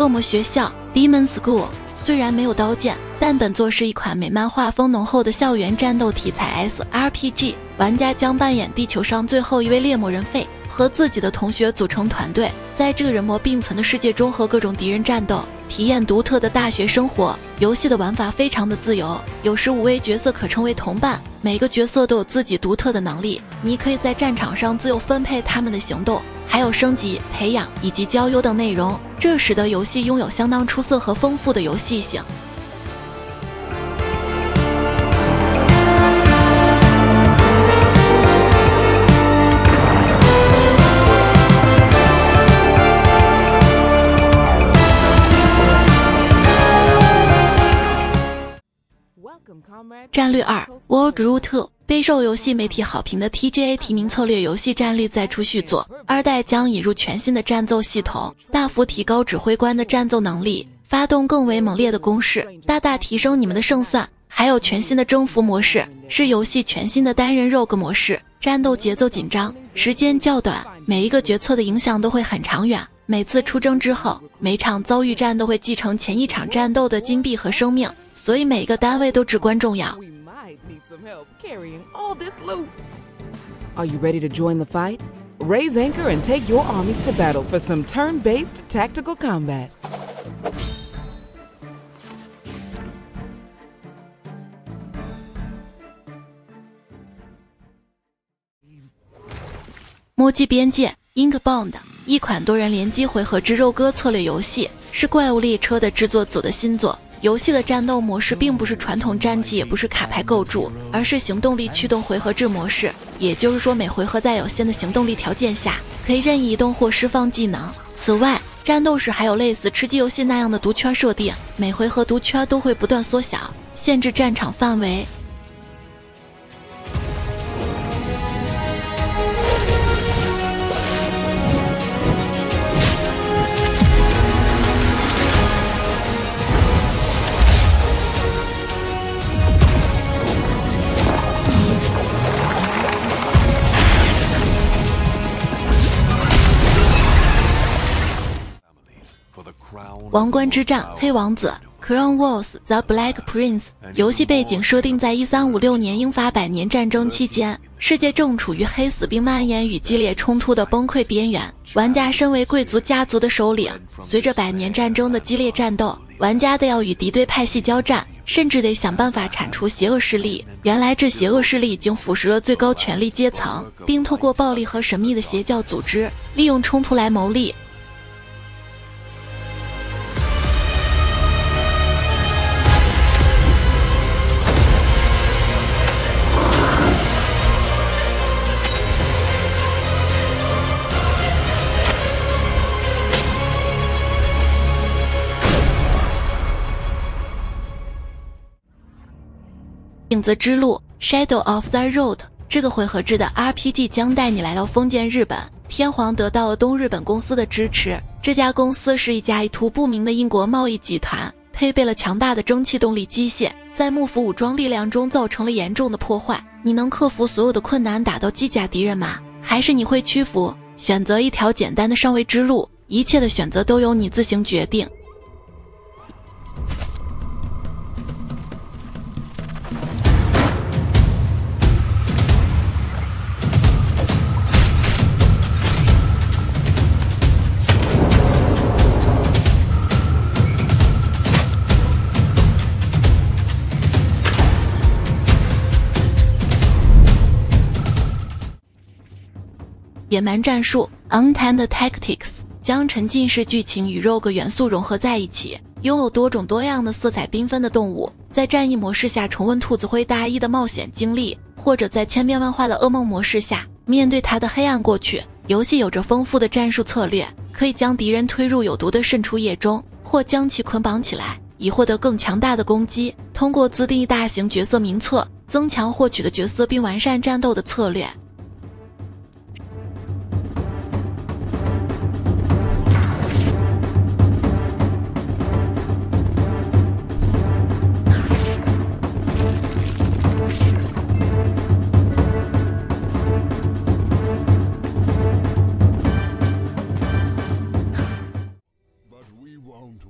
恶魔学校 Demon School 虽然没有刀剑，但本作是一款美漫画风浓厚的校园战斗题材 SRPG， 玩家将扮演地球上最后一位猎魔人费，和自己的同学组成团队，在这个人魔并存的世界中和各种敌人战斗，体验独特的大学生活。游戏的玩法非常的自由，有15位角色可称为同伴，每个角色都有自己独特的能力，你可以在战场上自由分配他们的行动，还有升级、培养以及交友等内容，这使得游戏拥有相当出色和丰富的游戏性。战略2 World War II 备受游戏媒体好评的 TGA 提名策略游戏战略再出续作，2代将引入全新的战斗系统，大幅提高指挥官的战斗能力，发动更为猛烈的攻势，大大提升你们的胜算。还有全新的征服模式，是游戏全新的单人 Rogue 模式，战斗节奏紧张，时间较短，每一个决策的影响都会很长远。每次出征之后，每场遭遇战都会继承前一场战斗的金币和生命，所以每个单位都至关重要。 Are you ready to join the fight? Raise anchor and take your armies to battle for some turn-based tactical combat. 魔迹边界 Inkbound 一款多人联机回合制肉鸽策略游戏，是怪物猎车的制作组的新作。游戏的战斗模式并不是传统战棋，也不是卡牌构筑，而是行动力驱动回合制模式，也就是说每回合在有限的行动力条件下，可以任意移动或释放技能。此外，战斗时还有类似吃鸡游戏那样的毒圈设定，每回合毒圈都会不断缩小，限制战场范围。王冠之战黑王子 Crown Wars The Black Prince 游戏背景设定在1356年英法百年战争期间，世界正处于黑死病蔓延与激烈冲突的崩溃边缘。玩家身为贵族家族的首领，随着百年战争的激烈战斗，玩家得要与敌对派系交战，甚至得想办法铲除邪恶势力。原来这邪恶势力已经腐蚀了最高权力阶层，并透过暴力和神秘的邪教组织，利用冲突来谋利。影子之路 Shadow of the Road 这个回合制的 RPG 将带你来到封建日本。天皇得到了东日本公司的支持，这家公司是一家意图不明的英国贸易集团，配备了强大的蒸汽动力机械，在幕府武装力量中造成了严重的破坏。你能克服所有的困难打到机甲敌人吗？还是你会屈服，选择一条简单的上位之路？一切的选择都由你自行决定。野蛮战术 Untamed Tactics 将沉浸式剧情与 Rogue 元素融合在一起，拥有多种多样的色彩缤纷的动物，在战役模式下重温兔子灰大衣的冒险经历，或者在千变万化的噩梦模式下面对他的黑暗过去。游戏有着丰富的战术策略，可以将敌人推入有毒的渗出液中，或将其捆绑起来，以获得更强大的攻击。通过自定义大型角色名册，增强获取的角色并完善战斗的策略。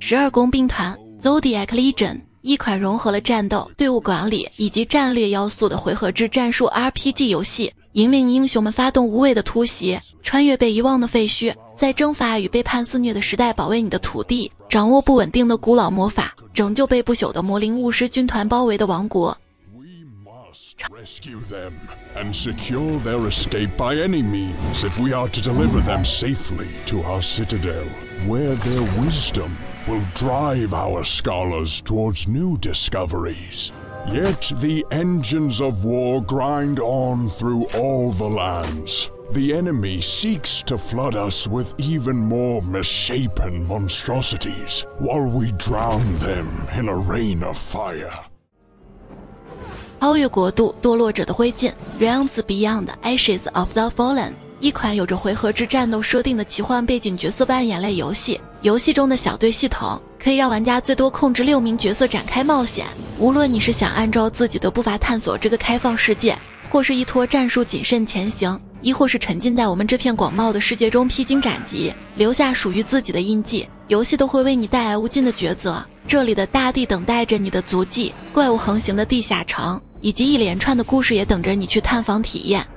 12工兵团 Zodiac Legion， 一款融合了战斗、队伍管理以及战略要素的回合制战术 RPG 游戏，引领英雄们发动无畏的突袭，穿越被遗忘的废墟，在征伐与背叛肆虐的时代保卫你的土地，掌握不稳定的古老魔法，拯救被不朽的魔灵巫师军团包围的王国。 Rescue them and secure their escape by any means if we are to deliver them safely to our citadel, where their wisdom will drive our scholars towards new discoveries. Yet the engines of war grind on through all the lands. The enemy seeks to flood us with even more misshapen monstrosities, while we drown them in a rain of fire. 超越国度，堕落者的灰烬 Realms Beyond Ashes of the Fallen， 一款有着回合制战斗设定的奇幻背景角色扮演类游戏。游戏中的小队系统可以让玩家最多控制6名角色展开冒险，无论你是想按照自己的步伐探索这个开放世界，或是依托战术谨慎前行，亦或是沉浸在我们这片广袤的世界中披荆斩棘，留下属于自己的印记，游戏都会为你带来无尽的抉择。这里的大地等待着你的足迹，怪物横行的地下城，以及一连串的故事也等着你去探访体验。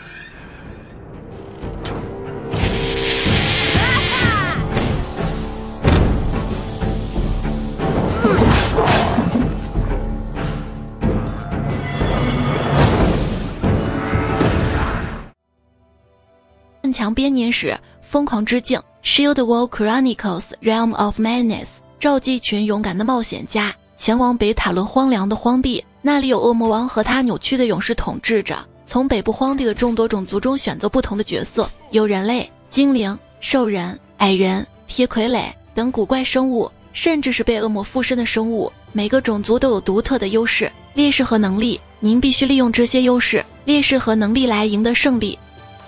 奋强编年史，疯狂之境 Shield Wall Chronicles Realm of Madness， 召集一群勇敢的冒险家前往北塔伦荒凉的荒地，那里有恶魔王和他扭曲的勇士统治着。从北部荒地的众多种族中选择不同的角色，有人类、精灵、兽人、矮人、铁傀儡等古怪生物，甚至是被恶魔附身的生物。每个种族都有独特的优势、劣势和能力，您必须利用这些优势、劣势和能力来赢得胜利。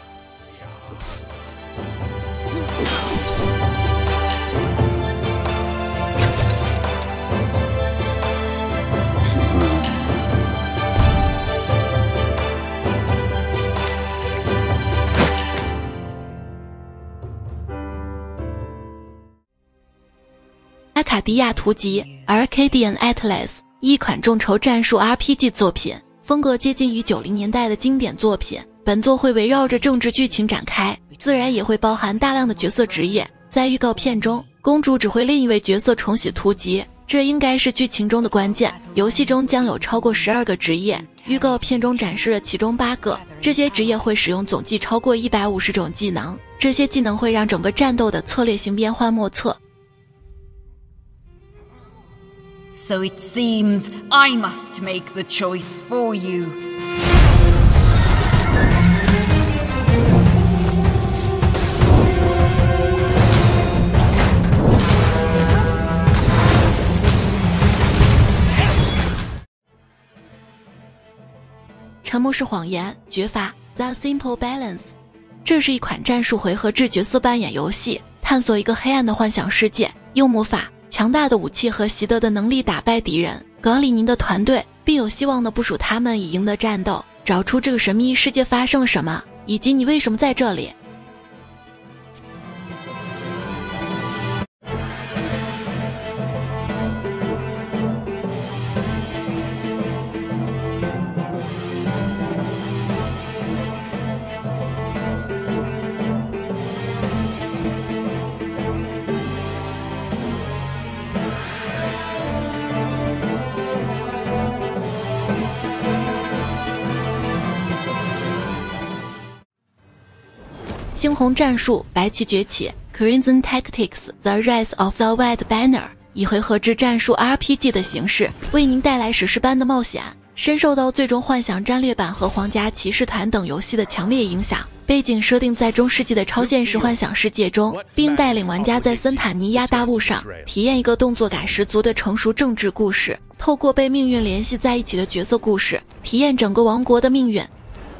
阿卡迪亚图集 Arcadian Atlas， 一款众筹战术 RPG 作品，风格接近于90年代的经典作品。本作会围绕着政治剧情展开，自然也会包含大量的角色职业。在预告片中，公主指挥另一位角色重启图集，这应该是剧情中的关键。游戏中将有超过12个职业，预告片中展示了其中8个。这些职业会使用总计超过150种技能，这些技能会让整个战斗的策略性变幻莫测。 So it seems I must make the choice for you. 沉默是谎言，绝罚 The Simple Balance。 这是一款战术回合制角色扮演游戏，探索一个黑暗的幻想世界，用魔法、强大的武器和习得的能力打败敌人，管理您的团队，并有希望的部署他们以赢得战斗，找出这个神秘世界发生了什么，以及你为什么在这里。猩红战术，白旗崛起 Crimson Tactics The Rise of the White Banner， 以回合制战术 RPG 的形式为您带来史诗般的冒险，深受到最终幻想战略版和皇家骑士团等游戏的强烈影响。背景设定在中世纪的超现实幻想世界中，并带领玩家在森塔尼亚大陆上体验一个动作感十足的成熟政治故事，透过被命运联系在一起的角色故事，体验整个王国的命运。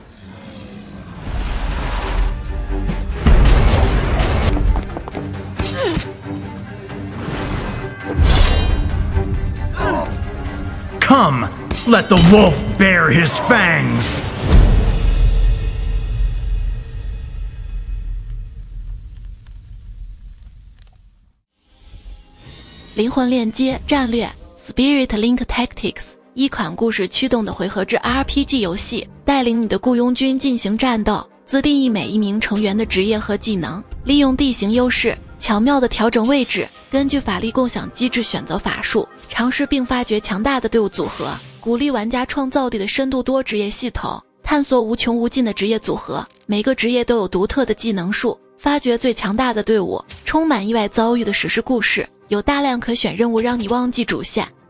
Come, let the wolf bare his fangs! 灵魂链接战略 Spirit Link Tactics， 一款故事驱动的回合制 RPG 游戏，带领你的雇佣军进行战斗，自定义每一名成员的职业和技能，利用地形优势巧妙地调整位置，根据法力共享机制选择法术，尝试并发掘强大的队伍组合，鼓励玩家创造力的深度多职业系统，探索无穷无尽的职业组合，每个职业都有独特的技能树，发掘最强大的队伍，充满意外遭遇的史诗故事，有大量可选任务让你忘记主线，